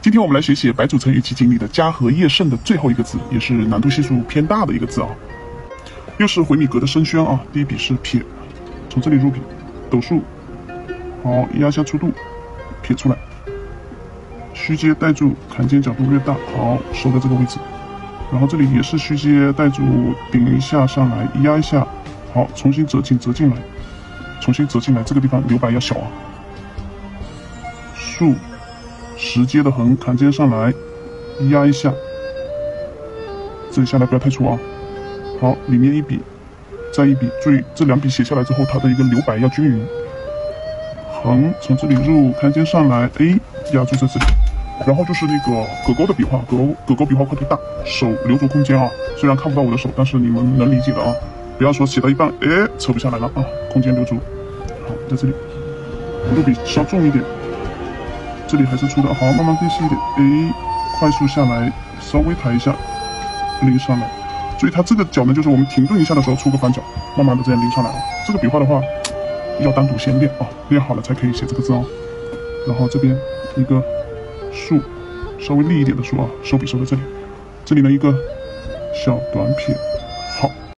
今天我们来学写白组成语气经里的家和业胜的最后一个字，也是难度系数偏大的一个字啊。又是回米格的声宣啊，第一笔是撇，从这里入笔，斗数，好，压下粗度，撇出来，虚接带住，坎肩角度越大，好，收在这个位置。然后这里也是虚接带住，顶一下上来，压一下，好，重新折进来，重新折进来，这个地方留白要小啊。竖，实接的横，坎肩上来，压一下，这里下来不要太粗啊。好，里面一笔，再一笔，注意这两笔写下来之后，它的一个留白要均匀。横从这里入，坎肩上来，哎，压住在这里。然后就是那个葛钩的笔画，葛钩笔画块头大，手留足空间啊。虽然看不到我的手，但是你们能理解的啊。不要说写到一半，哎，扯不下来了啊，空间留足。好，在这里，入笔稍重一点，这里还是粗的，好，慢慢变细一点，哎，快速下来，稍微抬一下，拎上来。所以它这个角呢，就是我们停顿一下的时候出个翻角，慢慢的这样拎上来啊。这个笔画的话，要单独先练啊，练好了才可以写这个字哦。然后这边一个竖，稍微立一点的竖啊，收笔收在这里。这里呢一个小短撇，